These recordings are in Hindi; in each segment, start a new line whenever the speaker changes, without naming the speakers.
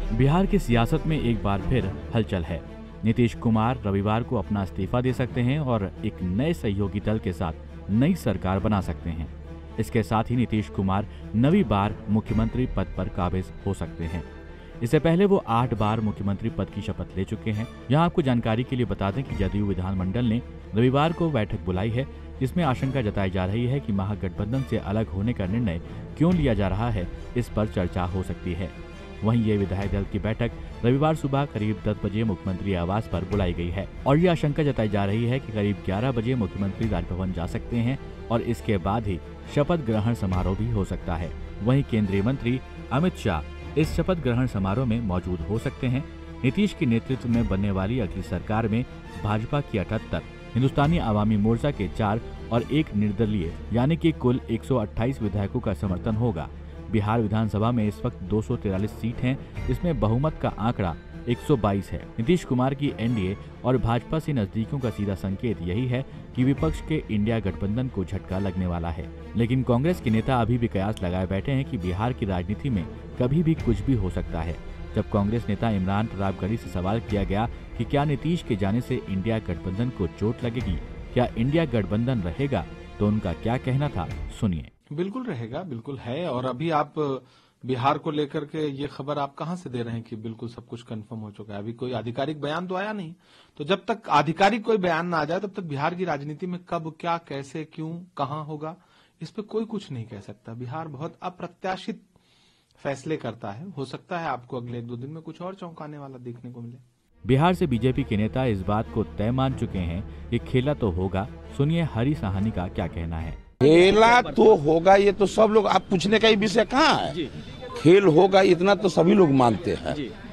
बिहार की सियासत में एक बार फिर हलचल है। नीतीश कुमार रविवार को अपना इस्तीफा दे सकते हैं और एक नए सहयोगी दल के साथ नई सरकार बना सकते हैं। इसके साथ ही नीतीश कुमार नवी बार मुख्यमंत्री पद पर काबिज हो सकते हैं। इससे पहले वो 8 बार मुख्यमंत्री पद की शपथ ले चुके हैं। यहाँ आपको जानकारी के लिए बता दें कि जदयू विधानमंडल ने रविवार को बैठक बुलाई है, जिसमें आशंका जताई जा रही है कि महागठबंधन से अलग होने का निर्णय क्यों लिया जा रहा है, इस पर चर्चा हो सकती है। वहीं ये विधायक दल की बैठक रविवार सुबह करीब 10 बजे मुख्यमंत्री आवास पर बुलाई गई है और ये आशंका जताई जा रही है कि करीब 11 बजे मुख्यमंत्री राजभवन जा सकते हैं और इसके बाद ही शपथ ग्रहण समारोह भी हो सकता है। वहीं केंद्रीय मंत्री अमित शाह इस शपथ ग्रहण समारोह में मौजूद हो सकते हैं। नीतीश के नेतृत्व में बनने वाली अगली सरकार में भाजपा की 78, हिंदुस्तानी आवामी मोर्चा के 4 और 1 निर्दलीय यानी कि कुल 128 विधायकों का समर्थन होगा। बिहार विधानसभा में इस वक्त 243 सीट हैं, इसमें बहुमत का आंकड़ा 122 है। नीतीश कुमार की एनडीए और भाजपा से नजदीकियों का सीधा संकेत यही है कि विपक्ष के इंडिया गठबंधन को झटका लगने वाला है। लेकिन कांग्रेस के नेता अभी भी कयास लगाए बैठे हैं कि बिहार की राजनीति में कभी भी कुछ भी हो सकता है। जब कांग्रेस नेता इमरान प्रतापगढ़ी से सवाल किया गया कि क्या नीतीश के जाने से इंडिया गठबंधन को चोट लगेगी, क्या इंडिया गठबंधन रहेगा, तो उनका क्या कहना था, सुनिए।
बिल्कुल रहेगा, बिल्कुल है। और अभी आप बिहार को लेकर के ये खबर आप कहां से दे रहे हैं कि बिल्कुल सब कुछ कंफर्म हो चुका है? अभी कोई आधिकारिक बयान तो आया नहीं। तो जब तक आधिकारिक कोई बयान ना आ जाए तब तक बिहार की राजनीति में कब, क्या, कैसे, क्यों, कहां होगा, इस पे कोई कुछ नहीं कह सकता। बिहार बहुत अप्रत्याशित फैसले करता है। हो सकता है आपको अगले 1-2 दिन में कुछ और चौंकाने वाला देखने को मिले।
बिहार से बीजेपी के नेता इस बात को तय मान चुके हैं कि खेला तो होगा। सुनिए हरी साहनी का क्या कहना है।
खेला तो होगा, ये तो सब लोग, आप पूछने का ही विषय कहाँ है। खेल होगा इतना तो सभी लोग मानते हैं।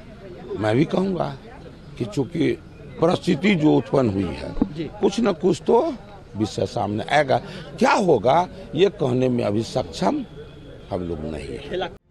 मैं भी कहूँगा कि चूंकि परिस्थिति जो उत्पन्न हुई है, कुछ न कुछ तो विषय सामने आएगा। क्या होगा ये कहने में अभी सक्षम हम लोग नहीं है।